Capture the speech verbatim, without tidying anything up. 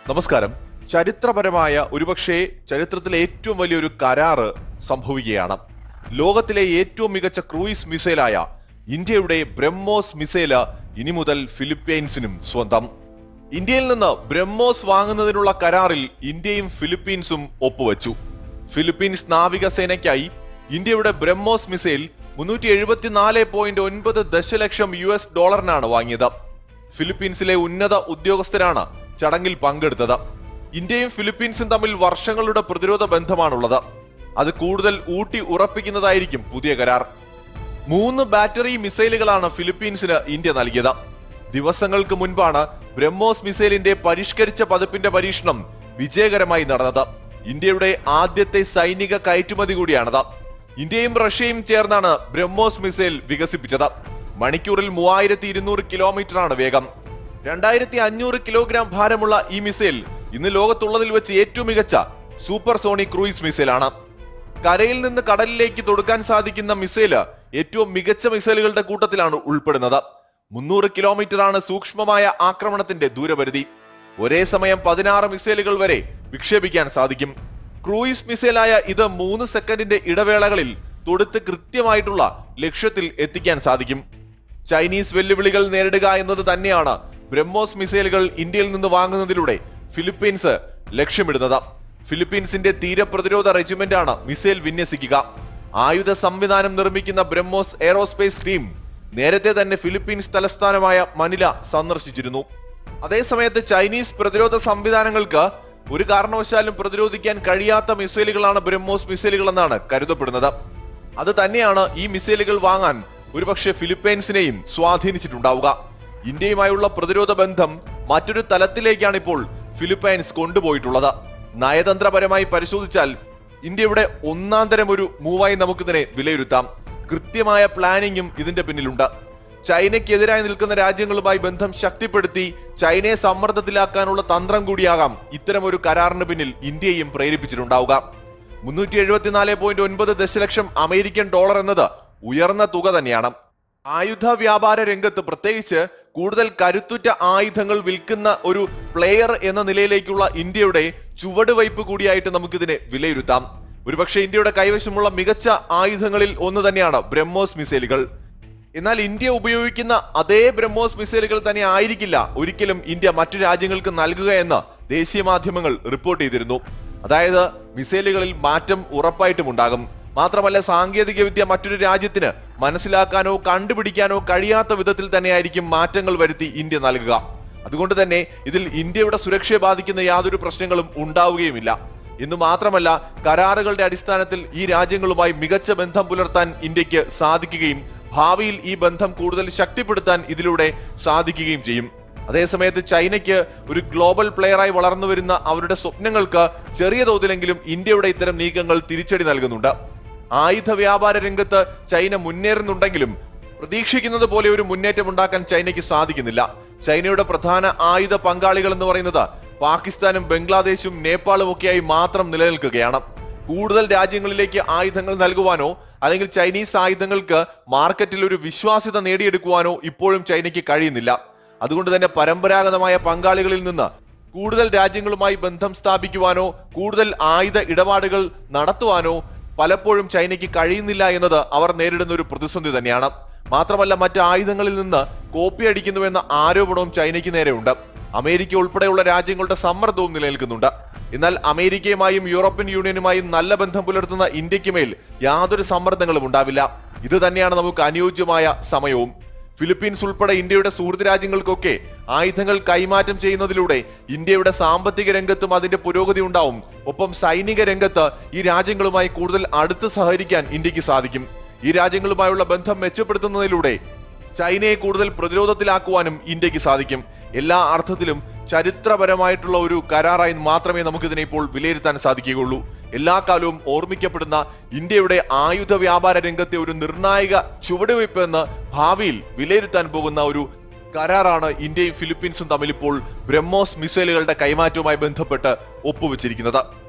നമസ്കാരം. ചരിത്രപരമായ ഒരുപക്ഷെ ചരിത്രത്തിലെ ഏറ്റവും വലിയൊരു കരാറ് സംഭവിക്കുകയാണ്. ലോകത്തിലെ ഏറ്റവും മികച്ച ക്രൂയിസ് മിസൈലായ ഇന്ത്യയുടെ ബ്രഹ്മോസ് മിസൈല് ഇനി മുതൽ ഫിലിപ്പീൻസിനും സ്വന്തം. ഇന്ത്യയിൽ നിന്ന് ബ്രഹ്മോസ് വാങ്ങുന്നതിനുള്ള കരാറിൽ ഇന്ത്യയും ഫിലിപ്പീൻസും ഒപ്പുവെച്ചു. ഫിലിപ്പീൻസ് നാവികസേനയ്ക്കായി ഇന്ത്യയുടെ ബ്രഹ്മോസ് മിസൈൽ മുന്നൂറ്റി എഴുപത്തിനാല് പോയിന്റ് ഒൻപത് ദശലക്ഷം യു എസ് ഡോളറിനാണ് വാങ്ങിയത്. ഫിലിപ്പീൻസിലെ ഉന്നത ഉദ്യോഗസ്ഥരാണ് ചടങ്ങിൽ പങ്കെടുത്തത്. ഇന്ത്യയും ഫിലിപ്പീൻസും തമ്മിൽ വർഷങ്ങളുടെ പ്രതിരോധ ബന്ധമാണുള്ളത്. അത് കൂടുതൽ ഊട്ടി ഉറപ്പിക്കുന്നതായിരിക്കും പുതിയ കരാർ. മൂന്ന് ബാറ്ററി മിസൈലുകളാണ് ഫിലിപ്പീൻസിന് ഇന്ത്യ നൽകിയത്. ദിവസങ്ങൾക്ക് മുൻപാണ് ബ്രഹ്മോസ് മിസൈലിന്റെ പരിഷ്കരിച്ച പതിപ്പിന്റെ പരീക്ഷണം വിജയകരമായി നടന്നത്. ഇന്ത്യയുടെ ആദ്യത്തെ സൈനിക കയറ്റുമതി കൂടിയാണത്. ഇന്ത്യയും റഷ്യയും ചേർന്നാണ് ബ്രഹ്മോസ് മിസൈൽ വികസിപ്പിച്ചത്. മണിക്കൂറിൽ മൂവായിരത്തി ഇരുന്നൂറ് കിലോമീറ്റർ ആണ് വേഗം. രണ്ടായിരത്തി അഞ്ഞൂറ് കിലോഗ്രാം ഭാരമുള്ള ഈ മിസൈൽ ഇന്ന് ലോകത്തുള്ളതിൽ വെച്ച് ഏറ്റവും മികച്ച സൂപ്പർ സോണിക് ക്രൂയിസ് മിസൈലാണ്. കരയിൽ നിന്ന് കടലിലേക്ക് തൊടുക്കാൻ സാധിക്കുന്ന മിസൈല് ഏറ്റവും മികച്ച മിസൈലുകളുടെ കൂട്ടത്തിലാണ് ഉൾപ്പെടുന്നത്. മുന്നൂറ് കിലോമീറ്റർ ആണ് സൂക്ഷ്മമായ ആക്രമണത്തിന്റെ ദൂരപരിധി. ഒരേ സമയം പതിനാറ് മിസൈലുകൾ വരെ വിക്ഷേപിക്കാൻ സാധിക്കും. ക്രൂയിസ് മിസൈലായ ഇത് മൂന്ന് സെക്കൻഡിന്റെ ഇടവേളകളിൽ തൊടുത്ത് കൃത്യമായിട്ടുള്ള ലക്ഷ്യത്തിൽ എത്തിക്കാൻ സാധിക്കും. ചൈനീസ് വെല്ലുവിളികൾ നേരിടുക എന്നത് തന്നെയാണ് ബ്രഹ്മോസ് മിസൈലുകൾ ഇന്ത്യയിൽ നിന്ന് വാങ്ങുന്നതിലൂടെ ഫിലിപ്പീൻസ് ലക്ഷ്യമിടുന്നത്. ഫിലിപ്പീൻസിന്റെ തീരപ്രതിരോധ റെജിമെന്റ് ആണ് മിസൈൽ വിന്യസിക്കുക. ആയുധ സംവിധാനം നിർമ്മിക്കുന്ന ബ്രഹ്മോസ് എയറോസ്പേസ് ടീം നേരത്തെ തന്നെ ഫിലിപ്പീൻസ് തലസ്ഥാനമായ മനില സന്ദർശിച്ചിരുന്നു. അതേസമയത്ത് ചൈനീസ് പ്രതിരോധ സംവിധാനങ്ങൾക്ക് ഒരു കാരണവശാലും പ്രതിരോധിക്കാൻ കഴിയാത്ത മിസൈലുകളാണ് ബ്രഹ്മോസ് മിസൈലുകൾ എന്നാണ് കരുതപ്പെടുന്നത്. അത് തന്നെയാണ് ഈ മിസൈലുകൾ വാങ്ങാൻ ഒരുപക്ഷെ ഫിലിപ്പീൻസിനെയും സ്വാധീനിച്ചിട്ടുണ്ടാവുക. ഇന്ത്യയുമായുള്ള പ്രതിരോധ ബന്ധം മറ്റൊരു തലത്തിലേക്കാണ് ഇപ്പോൾ ഫിലിപ്പൈൻസ് കൊണ്ടുപോയിട്ടുള്ളത്. നയതന്ത്രപരമായി പരിശോധിച്ചാൽ ഇന്ത്യയുടെ ഒന്നാം തരം ഒരു മൂവായി നമുക്കിതിനെ വിലയിരുത്താം. കൃത്യമായ പ്ലാനിങ്ങും ഇതിന്റെ പിന്നിലുണ്ട്. ചൈനയ്ക്കെതിരായി നിൽക്കുന്ന രാജ്യങ്ങളുമായി ബന്ധം ശക്തിപ്പെടുത്തി ചൈനയെ സമ്മർദ്ദത്തിലാക്കാനുള്ള തന്ത്രം കൂടിയാകാം ഇത്തരം ഒരു കരാറിന് പിന്നിൽ ഇന്ത്യയും പ്രേരിപ്പിച്ചിട്ടുണ്ടാവുക. മുന്നൂറ്റി എഴുപത്തിനാല് പോയിന്റ് ഒൻപത് ദശലക്ഷം അമേരിക്കൻ ഡോളർ എന്നത് ഉയർന്ന തുക തന്നെയാണ്. ആയുധ വ്യാപാര രംഗത്ത് പ്രത്യേകിച്ച് കൂടുതൽ കരുത്തുറ്റ ആയുധങ്ങൾ വിൽക്കുന്ന ഒരു പ്ലെയർ എന്ന നിലയിലേക്കുള്ള ഇന്ത്യയുടെ ചുവടുവയ്പ് കൂടിയായിട്ട് നമുക്കിതിനെ വിലയിരുത്താം. ഒരുപക്ഷെ ഇന്ത്യയുടെ കൈവശമുള്ള മികച്ച ആയുധങ്ങളിൽ ഒന്ന് തന്നെയാണ് ബ്രഹ്മോസ് മിസൈലുകൾ. എന്നാൽ ഇന്ത്യ ഉപയോഗിക്കുന്ന അതേ ബ്രഹ്മോസ് മിസൈലുകൾ തന്നെ ആയിരിക്കില്ല ഒരിക്കലും ഇന്ത്യ മറ്റു രാജ്യങ്ങൾക്ക് നൽകുക എന്ന് ദേശീയ മാധ്യമങ്ങൾ റിപ്പോർട്ട് ചെയ്തിരുന്നു. അതായത് മിസൈലുകളിൽ മാറ്റം ഉറപ്പായിട്ടും ഉണ്ടാകും. മാത്രമല്ല, സാങ്കേതിക വിദ്യ മറ്റൊരു രാജ്യത്തിന് മനസ്സിലാക്കാനോ കണ്ടുപിടിക്കാനോ കഴിയാത്ത വിധത്തിൽ തന്നെയായിരിക്കും മാറ്റങ്ങൾ വരുത്തി ഇന്ത്യ നൽകുക. അതുകൊണ്ട് തന്നെ ഇതിൽ ഇന്ത്യയുടെ സുരക്ഷയെ ബാധിക്കുന്ന യാതൊരു പ്രശ്നങ്ങളും ഉണ്ടാവുകയുമില്ല. എന്നു മാത്രമല്ല, കരാറുകളുടെ അടിസ്ഥാനത്തിൽ ഈ രാജ്യങ്ങളുമായി മികച്ച ബന്ധം പുലർത്താൻ ഇന്ത്യക്ക് സാധിക്കുകയും ഭാവിയിൽ ഈ ബന്ധം കൂടുതൽ ശക്തിപ്പെടുത്താൻ ഇതിലൂടെ സാധിക്കുകയും ചെയ്യും. അതേസമയത്ത് ചൈനയ്ക്ക് ഒരു ഗ്ലോബൽ പ്ലെയറായി വളർന്നു വരുന്ന അവരുടെ സ്വപ്നങ്ങൾക്ക് ചെറിയ തോതിലെങ്കിലും ഇന്ത്യയുടെ ഇത്തരം നീക്കങ്ങൾ തിരിച്ചടി നൽകുന്നുണ്ട്. ആയുധ വ്യാപാര രംഗത്ത് ചൈന മുന്നേറുന്നുണ്ടെങ്കിലും പ്രതീക്ഷിക്കുന്നത് പോലെ ഒരു മുന്നേറ്റം ഉണ്ടാക്കാൻ ചൈനയ്ക്ക് സാധിക്കുന്നില്ല. ചൈനയുടെ പ്രധാന ആയുധ പങ്കാളികൾ എന്ന് പറയുന്നത് പാകിസ്ഥാനും ബംഗ്ലാദേശും നേപ്പാളും ഒക്കെയായി മാത്രം നിലനിൽക്കുകയാണ്. കൂടുതൽ രാജ്യങ്ങളിലേക്ക് ആയുധങ്ങൾ നൽകുവാനോ അല്ലെങ്കിൽ ചൈനീസ് ആയുധങ്ങൾക്ക് മാർക്കറ്റിൽ ഒരു വിശ്വാസ്യത നേടിയെടുക്കുവാനോ ഇപ്പോഴും ചൈനയ്ക്ക് കഴിയുന്നില്ല. അതുകൊണ്ട് തന്നെ പരമ്പരാഗതമായ പങ്കാളികളിൽ നിന്ന് കൂടുതൽ രാജ്യങ്ങളുമായി ബന്ധം സ്ഥാപിക്കുവാനോ കൂടുതൽ ആയുധ ഇടപാടുകൾ നടത്തുവാനോ പലപ്പോഴും ചൈനയ്ക്ക് കഴിയുന്നില്ല എന്നത് അവർ നേരിടുന്ന ഒരു പ്രതിസന്ധി തന്നെയാണ്. മാത്രമല്ല, മറ്റ് ആയുധങ്ങളിൽ നിന്ന് കോപ്പി അടിക്കുന്നുവെന്ന ആരോപണവും ചൈനയ്ക്ക് നേരെയുണ്ട്. അമേരിക്ക ഉൾപ്പെടെയുള്ള രാജ്യങ്ങളുടെ സമ്മർദ്ദവും നിലനിൽക്കുന്നുണ്ട്. എന്നാൽ അമേരിക്കയുമായും യൂറോപ്യൻ യൂണിയനുമായും നല്ല ബന്ധം പുലർത്തുന്ന ഇന്ത്യക്ക് മേൽ യാതൊരു സമ്മർദ്ദങ്ങളും ഉണ്ടാവില്ല. ഇത് തന്നെയാണ് നമുക്ക് അനുയോജ്യമായ സമയവും. ഫിലിപ്പീൻസ് ഉൾപ്പെടെ ഇന്ത്യയുടെ സുഹൃത്ത് രാജ്യങ്ങൾക്കൊക്കെ ആയുധങ്ങൾ കൈമാറ്റം ചെയ്യുന്നതിലൂടെ ഇന്ത്യയുടെ സാമ്പത്തിക രംഗത്തും അതിന്റെ പുരോഗതി ഉണ്ടാവും. ഒപ്പം സൈനിക രംഗത്ത് ഈ രാജ്യങ്ങളുമായി കൂടുതൽ അടുത്ത് സഹകരിക്കാൻ ഇന്ത്യക്ക് സാധിക്കും. ഈ രാജ്യങ്ങളുമായുള്ള ബന്ധം മെച്ചപ്പെടുത്തുന്നതിലൂടെ ചൈനയെ കൂടുതൽ പ്രതിരോധത്തിലാക്കുവാനും ഇന്ത്യക്ക് സാധിക്കും. എല്ലാ അർത്ഥത്തിലും ചരിത്രപരമായിട്ടുള്ള ഒരു കരാറായി മാത്രമേ നമുക്കിതിനെ ഇപ്പോൾ വിലയിരുത്താൻ സാധിക്കുകയുള്ളൂ. എല്ലാ കാലവും ഓർമ്മിക്കപ്പെടുന്ന ഇന്ത്യയുടെ ആയുധ വ്യാപാര രംഗത്തെ ഒരു നിർണായക ചുവടുവയ്പ് എന്ന് ഭാവിയിൽ വിലയിരുത്താൻ പോകുന്ന ഒരു കരാറാണ് ഇന്ത്യയും ഫിലിപ്പീൻസും തമ്മിൽ ഇപ്പോൾ ബ്രഹ്മോസ് മിസൈലുകളുടെ കൈമാറ്റവുമായി ബന്ധപ്പെട്ട് ഒപ്പുവെച്ചിരിക്കുന്നത്.